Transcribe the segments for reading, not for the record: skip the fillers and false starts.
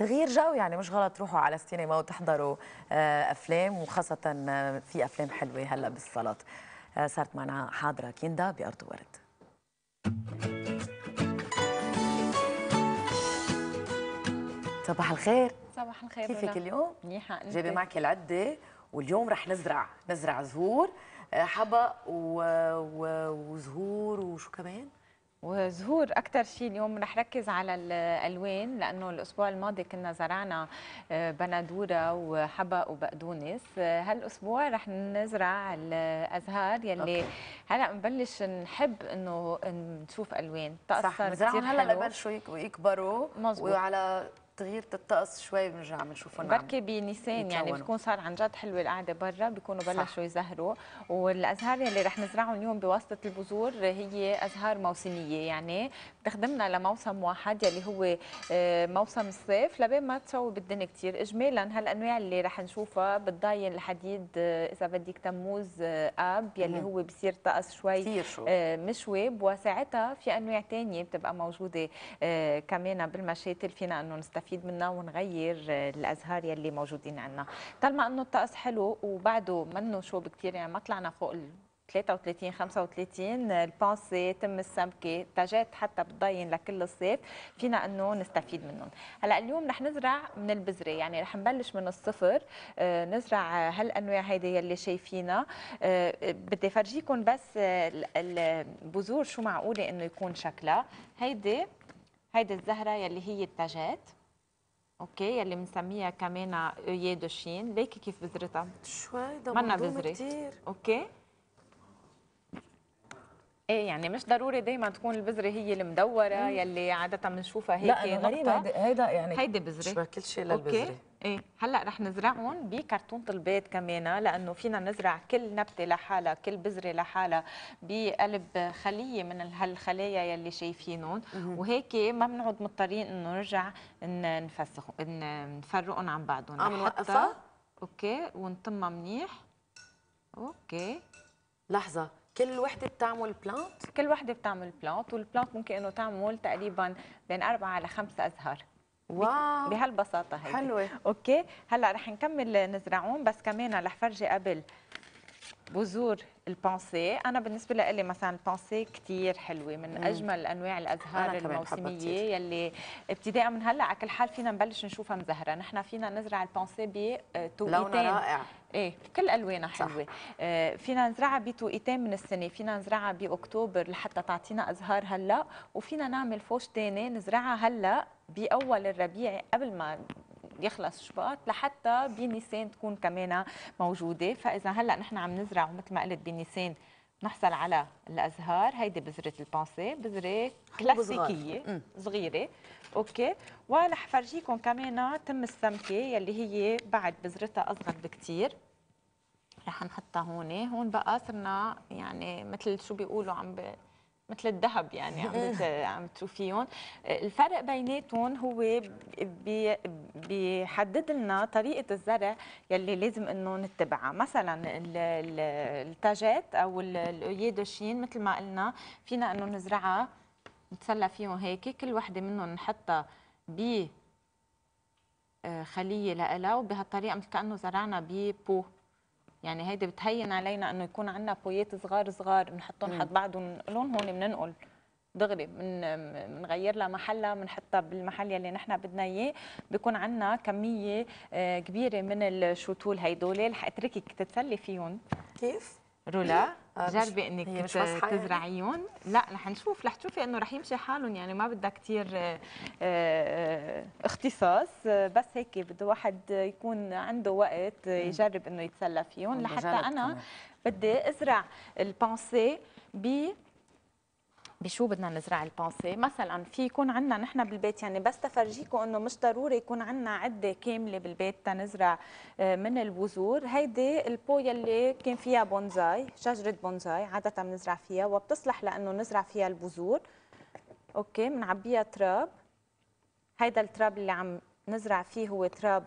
تغيير جو، يعني مش غلط تروحوا على السينما وتحضروا افلام، وخاصه في افلام حلوه هلا بالصالات. صارت معنا حاضره كندا بأرض ورد. صباح الخير. صباح الخير. كيفك اليوم؟ منيحة. انت؟ جايبه معك العده، واليوم رح نزرع زهور، حبق وزهور، وشو كمان؟ وزهور اكثر شيء. اليوم رح ركز على الالوان، لانه الاسبوع الماضي كنا زرعنا بندوره وحبق وبقدونس. هالاسبوع رح نزرع الازهار يلي هلا بنبلش نحب انه نشوف الوان. صح، بنزرعهم هلا لبلشوا يكبروا. مزبوط. وعلى تغيير الطقس شوي بنرجع بنشوفهم بركي بنيسان، يعني بتكون صار عن جد حلوه القعده برا، بيكونوا بلشوا يزهروا. والازهار يلي رح نزرعهم اليوم بواسطه البذور هي ازهار موسميه، يعني بتخدمنا لموسم واحد يلي هو موسم الصيف، لبين ما تسوي بالدنيا كثير. اجمالا هالانواع اللي رح نشوفها بتضاين لحديد اذا بدك تموز اب يلي هو بصير طقس شوي مشوب، وساعتها في انواع ثانيه بتبقى موجوده كمان بالمشاتل فينا انه نستفيد منها ونغير الازهار يلي موجودين عندنا. طالما انه الطقس حلو وبعده منه شوب كثير، يعني ما طلعنا فوق 33 35، البانسي تم السمكه تاجات حتى بتضاين لكل الصيف، فينا انه نستفيد منهم. هلا اليوم رح نزرع من البذره، يعني رح نبلش من الصفر. نزرع هالانواع هيدي يلي شايفينها. بدي فرجيكم بس البذور شو معقوله انه يكون شكلها. هيدي الزهره يلي هي التاجات، اوكي، يلي بنسميها كمان اويي دو شين. ليكي كيف بذرتها شوي ده منا مهضومه بذره كثير. اوكي. ايه يعني مش ضروري دايما تكون البذره هي المدوره يلي عاده بنشوفها هيك. لا غريبه هيدا، يعني هيدي بذره شبه كل شيء للبذره. ايه هلا رح نزرعهم بكرتونه البيض كمان، لانه فينا نزرع كل نبته لحالها، كل بذره لحالها بقلب خليه من هالخلايا يلي شايفينهم، وهيك ما بنقعد مضطرين انه نرجع نفرقهم عن بعضهم. بنوقفها اوكي ونطمها منيح. اوكي لحظه، كل وحده بتعمل بلانت؟ كل وحده بتعمل بلانت، والبلانت ممكن انه تعمل تقريبا بين 4 ل 5 ازهار. واو بهالبساطه هيك حلوه. اوكي هلا رح نكمل نزرعهم، بس كمان رح فرجي قبل بذور البانسي. انا بالنسبه لي مثلا البانسي كثير حلوه، من اجمل انواع الازهار الموسميه يلي ابتداء من هلا على كل حال فينا نبلش نشوفها مزهره. نحن فينا نزرع البانسي بتوقيتين، لونها رائع. ايه كل الوانها حلوه. فينا نزرعها بتوقيتين من السنه، فينا نزرعها باكتوبر لحتى تعطينا ازهار هلا، وفينا نعمل فوش ثاني نزرعها هلا باول الربيع قبل ما يخلص شباط لحتى بنيسان تكون كمان موجوده. فاذا هلا نحن عم نزرع ومثل ما قلت بنيسان نحصل على الازهار. هيدي بذره البانسي، بذره كلاسيكيه صغيره اوكي. ورح فرجيكم كمان تم السمكه يلي هي بعد بذرتها اصغر بكثير. رح نحطها هون بقى صرنا يعني مثل شو بيقولوا مثل الذهب، يعني عم تشوفيهم. الفرق بيناتهم هو بيحدد لنا طريقه الزرع يلي لازم انه نتبعها. مثلا التاجات او الاويدوشين مثل ما قلنا فينا انه نزرعها نتسلى فيهم هيك، كل وحده منهم نحطها ب خليه لها، وبهالطريقه مثل كانه زرعنا ببو. يعني هيدي بتهين علينا انه يكون عندنا بويات صغار صغار بنحطهم حد بعض وننقلهم. هون بننقل دغري بنغير لها محلها، بنحطها بالمحل يلي نحن بدنا اياه. بيكون عندنا كميه كبيره من الشتول هيدول. رح اتركك تتسلي فيهم. كيف؟ رولا جربي انك تزرعيهم. يعني؟ لا رح نشوف، رح تشوفي انه رح يمشي حالهم، يعني ما بدها كثير اختصاص، بس هيك بده واحد يكون عنده وقت يجرب انه يتسلى فيهم. لحتى انا بدي ازرع البانسي بشو بدنا نزرع البانسي. مثلا في يكون عندنا نحن بالبيت، يعني بس تفرجيكم انه مش ضروري يكون عندنا عده كامله بالبيت تنزرع من البذور. هيدي البو يلي كان فيها بونزاي، شجره بونزاي عاده بنزرع فيها وبتصلح لانه نزرع فيها البذور. اوكي بنعبيها تراب. هيدا التراب اللي عم نزرع فيه هو تراب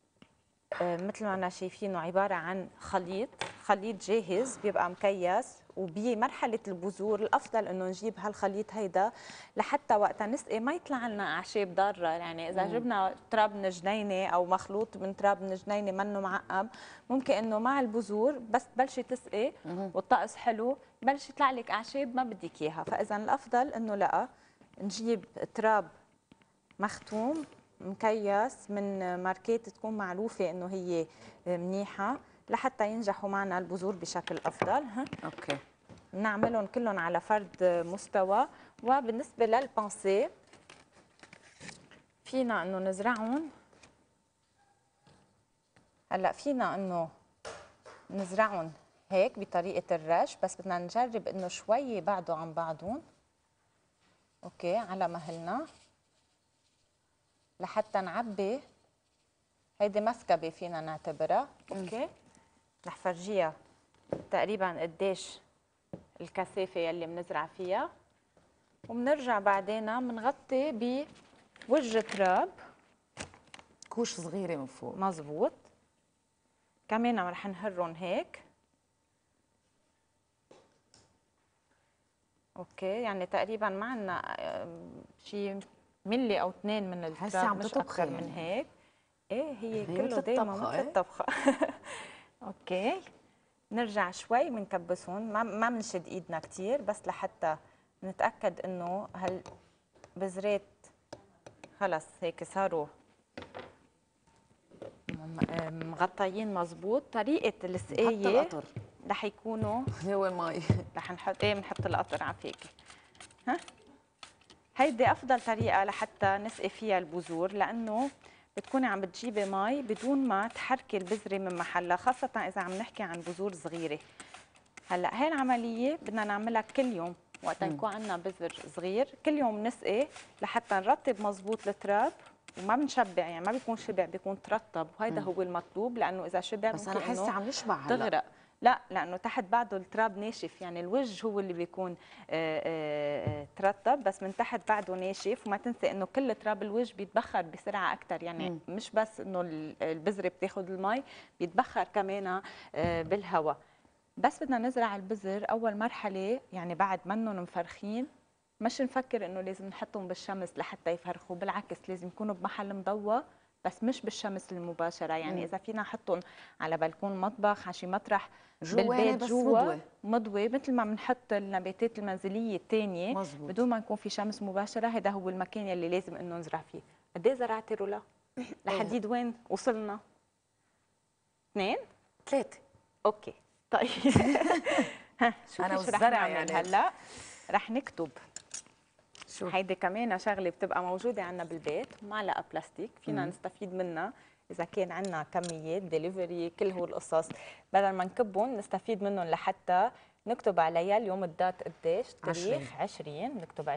مثل ما انا شايفينه عباره عن خليط جاهز بيبقى مكيس وبمرحله البذور الافضل انه نجيب هالخليط هيدا لحتى وقتها نسقي ما يطلع لنا اعشاب ضاره. يعني اذا جبنا تراب من جنينه او مخلوط من تراب من جنينه منه معقم، ممكن انه مع البذور بس تبلشي تسقي والطقس حلو بلش يطلع لك اعشاب ما بدك اياها. فاذا الافضل انه لا نجيب تراب مختوم مكيس من ماركات تكون معروفه انه هي منيحه لحتى ينجحوا معنا البذور بشكل افضل. اوكي، نعملهم كلهم على فرد مستوى. وبالنسبه للبانسيه فينا انه نزرعهم هلا، فينا انه نزرعهم هيك بطريقه الرش، بس بدنا نجرب انه شوي بعدوا عن بعضهم اوكي على مهلنا لحتى نعبي. هيدي مسكبه فينا نعتبرها اوكي. رح فرجيها تقريبا قديش الكثافه يلي بنزرع فيها، وبنرجع بعدين بنغطي بوجه تراب كوش صغيره من فوق. مزبوط. كمان رح نهرهم هيك اوكي. يعني تقريبا ما عندنا شيء ملي او 2 من التراب، مش اكثر من هيك. ايه هي كله دايما مثل الطبخه. اوكي، نرجع شوي بنكبسهم، ما بنشد ايدنا كثير بس لحتى نتاكد انه هالبذرات خلص هيك صاروا مغطيين مزبوط. طريقه السقايه رح يكونوا هو المي رح نحط بنحط القطر عفيك. هيدي افضل طريقه لحتى نسقي فيها البذور، لانه بتكوني عم بتجيبي مي بدون ما تحركي البذره من محلها، خاصه اذا عم نحكي عن بذور صغيره. هلا هي العمليه بدنا نعملها كل يوم وقت يكون عندنا بذر صغير، كل يوم نسقي لحتى نرطب مزبوط التراب وما بنشبع. يعني ما بيكون شبع، بيكون ترطب، وهذا هو المطلوب. لانه اذا شبع بس انا حاسه عم نشبع هلا تغرق. لا، لانه تحت بعده التراب ناشف، يعني الوجه هو اللي بيكون ترطب بس من تحت بعده ناشف. وما تنسي انه كل تراب الوجه بيتبخر بسرعه اكثر، يعني مش بس انه البذره بتاخذ المي، بيتبخر كمان بالهواء. بس بدنا نزرع البذر اول مرحله، يعني بعد منهم مفرخين، مش نفكر انه لازم نحطهم بالشمس لحتى يفرخوا، بالعكس لازم يكونوا بمحل مضوى بس مش بالشمس المباشره. يعني اذا فينا نحطهم على بلكون مطبخ، على شي مطرح بالبيت جوا مضوي، مثل ما بنحط النباتات المنزليه الثانيه بدون ما يكون في شمس مباشره. هذا هو المكان يلي لازم انه نزرع فيه. قد ايه زرعتي رولا؟ لحديد وين وصلنا؟ 2 3 اوكي طيب. شوفي شو رح نعمل هلا. رح نكتب شو هيدي كمان شغله بتبقى موجوده عندنا بالبيت، معلقه بلاستيك فينا نستفيد منها اذا كان عندنا كميات ديليفري كل هو القصص، بدل ما نكبهم نستفيد منهم لحتى نكتب عليها اليوم الدات قديش، تاريخ 20 نكتب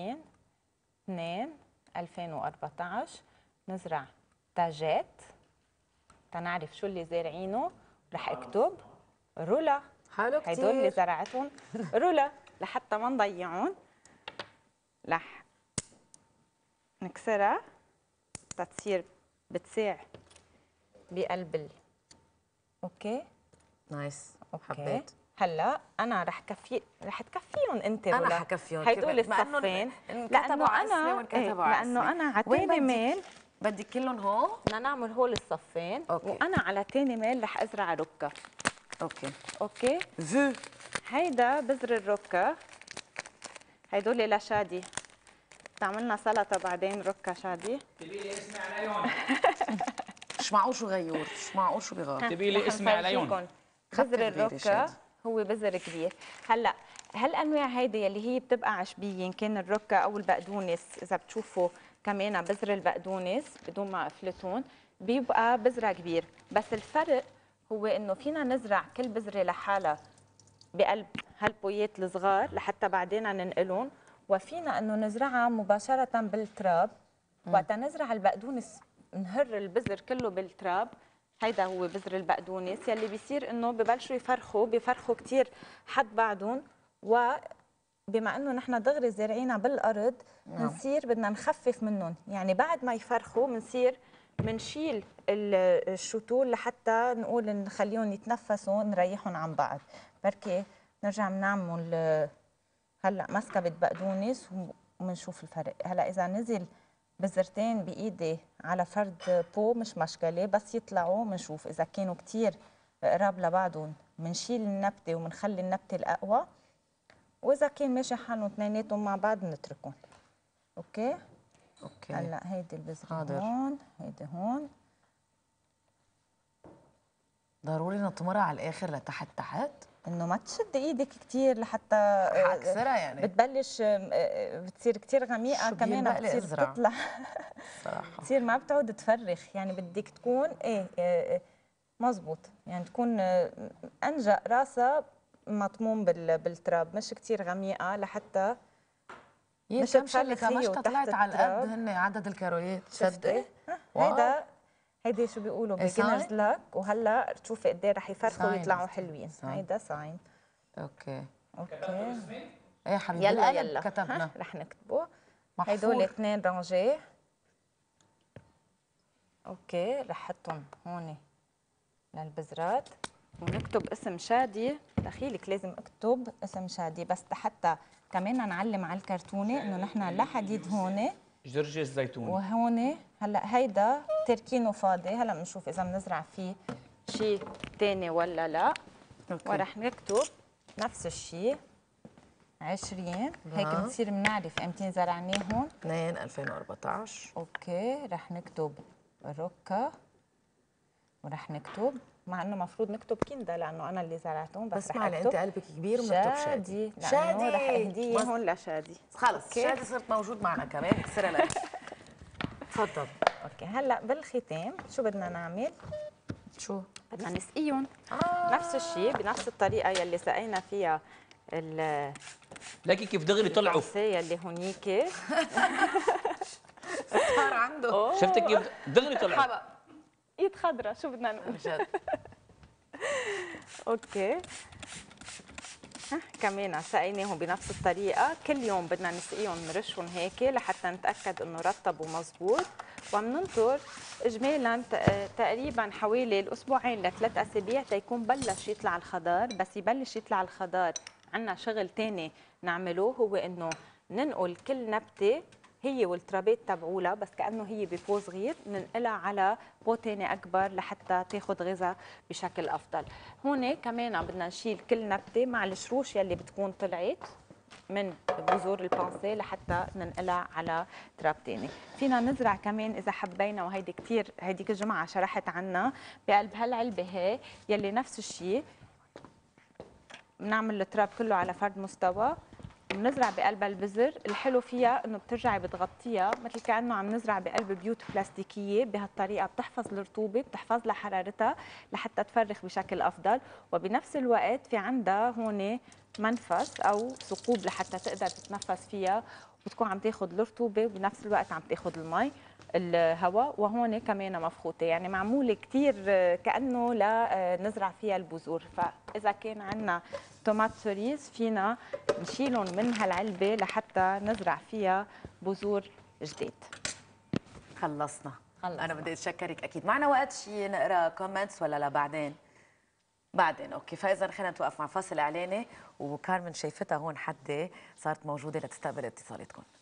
20/2/2014. نزرع تاجات تنعرف شو اللي زارعينه. رح اكتب رولا، حلو كتير، هدول اللي زرعتهم رولا لحتى ما نضيعهم. رح نكسرها تتصير بتساع بقلب اوكي نايس اوكي. حبيت. هلا انا رح تكفيهم انت رولا. انا حكفيهم هدول الصفين لانه انا على ثاني ميل بدي كلهم هون. بدنا نعمل هول الصفين وانا على ثاني ميل رح ازرع ركه. اوكي هيدا بذر الركه، هيدول لشادي تعملنا سلطه بعدين ركه شادي. تبي لي اسمي عليهم. مش معقول شو غيور، مش معقول شو بغار. تبي لي اسمي عليهم. بذر الركه هو بذر كبير. هلا هالانواع هيدي يلي هي بتبقى عشبيه، ان كان الركه او البقدونس، اذا بتشوفوا كمان بذر البقدونس بدون ما افلتون بيبقى بذره كبير. بس الفرق هو انه فينا نزرع كل بذره لحالها بقلب هالبويات الصغار لحتى بعدين ننقلهم، وفينا انه نزرعها مباشره بالتراب. وقت نزرع البقدونس نهر البذر كله بالتراب، هيدا هو بذر البقدونس يلي بيصير انه ببلشوا بيفرخوا كثير حد بعضهم. وبما انه نحن دغري زارعينها بالارض بنصير بدنا نخفف منهم، يعني بعد ما يفرخوا بنصير بنشيل الشتول لحتى نقول نخليهم يتنفسوا نريحهم عن بعض. بركي نرجع بنعمل هلا مسكبة بقدونس وبنشوف الفرق. هلا اذا نزل بذرتين بايدي على فرد بو مش مشكله، بس يطلعوا بنشوف. اذا كانوا كثير قراب لبعضهم بنشيل النبته وبنخلي النبته الاقوى، واذا كان ماشي حالهم اثنيناتهم مع بعض بنتركهم. اوكي هلا هيدي البذره هون، هيدي هون. ضروري نطمرها على الاخر لتحت تحت، انه ما تشد ايدك كثير لحتى حاكسرها يعني بتبلش بتصير كثير غميقه، كمان بتصير تطلع صراحه بتصير ما بتعود تفرخ. يعني بدك تكون مزبوط، يعني تكون انجق راسها مطموم بالتراب، مش كثير غميقه لحتى مش تفرخ هي وتحت طلعت على القد. هن عدد الكارويات شفتي؟ هيدي شو بيقولوا بيجنرز لاك. وهلا تشوفي قد ايه رح يفرخوا ويطلعوا حلوين. هيدا ساين. اوكي ايه حبيبي يلا كتبنا رح نكتبه. هدول 2 رانجيه. اوكي رح حطهم هون للبذرات ونكتب اسم شادي. دخيلك لازم اكتب اسم شادي بس حتى كمان نعلم على الكرتونه انه نحن لا حديد هون، جرجة الزيتون وهون. هلا هيدا تركينه فاضي، هلا بنشوف اذا بنزرع فيه شيء ثاني ولا لا. ورح نكتب نفس الشيء 20. هيك بنصير بنعرف امتى زرعناهم. 2/2014. اوكي رح نكتب روكا ورح نكتب، مع انه المفروض نكتب كندا لانه انا اللي زرعتهم، بس رح اكتب انت قلبك كبير ونكتب شادي. شادي رح اهديه هون لشادي. خلص شادي صرت موجود معنا كمان. كسرها لك. تفضل. اوكي هلا بالختام شو بدنا نعمل؟ شو بدنا نسقيهم نفس الشيء بنفس الطريقه يلي سقينا فيها لكن كيف دغري طلعوا يلي هونيك صار عنده. شفتي كيف دغري طلعوا ايد خضراء. شو بدنا نقول؟ جد. اوكي كمان سقيناهم بنفس الطريقه. كل يوم بدنا نسقيهم نرشهم هيك لحتى نتاكد انه رطبوا مزبوط. وعم ننطر اجمالا تقريبا حوالي الاسبوعين ل3 اسابيع تيكون بلش يطلع الخضار. بس يبلش يطلع الخضار عندنا شغل ثاني نعمله، هو انه ننقل كل نبته هي والترابات تبعولها بس كانه هي ببو صغير، ننقلها على بو ثاني اكبر لحتى تاخذ غذاء بشكل افضل. هون كمان بدنا نشيل كل نبته مع الشروش يلي بتكون طلعت من بذور البانسيه لحتى ننقلها على تراب ثاني. فينا نزرع كمان اذا حبينا، وهيدي كثير هيديك الجمعه شرحت عنها بقلب هالعلبه هي يلي نفس الشيء. بنعمل التراب كله على فرد مستوى بنزرع بقلبها البذر. الحلو فيها انه بترجعي بتغطيها مثل كانه عم نزرع بقلب بيوت بلاستيكيه. بهالطريقه بتحفظ الرطوبه، بتحفظ لها حرارتها لحتى تفرخ بشكل افضل، وبنفس الوقت في عندها هون منفس او ثقوب لحتى تقدر تتنفس فيها وتكون عم تاخذ الرطوبه وبنفس الوقت عم تاخذ المي الهواء. وهون كمان مفخوطه، يعني معموله كثير كانه لنزرع فيها البذور. فاذا كان عندنا طماط سوريز فينا نشيلهم من هالعلبه لحتى نزرع فيها بذور جديد. خلصنا. انا بدي اتشكرك. اكيد معنا وقت شي نقرا كومنتس ولا لا بعدين؟ بعدين اوكي. فاذا خلينا نتوقف مع فاصل اعلاني. وكارمن شايفتها هون حدي صارت موجوده لتستقبل اتصالاتكم.